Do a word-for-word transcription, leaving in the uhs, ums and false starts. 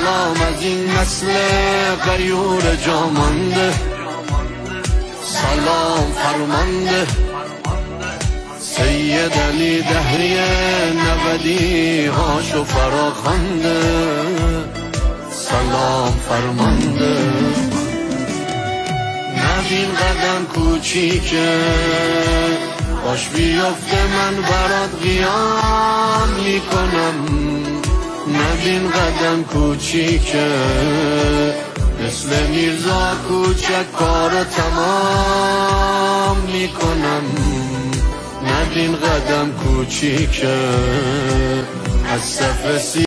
سلام از این نسل غیور جامانده، سلام فرمانده سید علی دهری نودی هاشو فراخوانده، سلام فرمانده. نبین قدم کوچیکه باش بیفته من برات قیام میکنم، نبین قدم کوچیکه مثل میرزا کوچک کارو تمام میکنم، نبین قدم کوچیکه از صف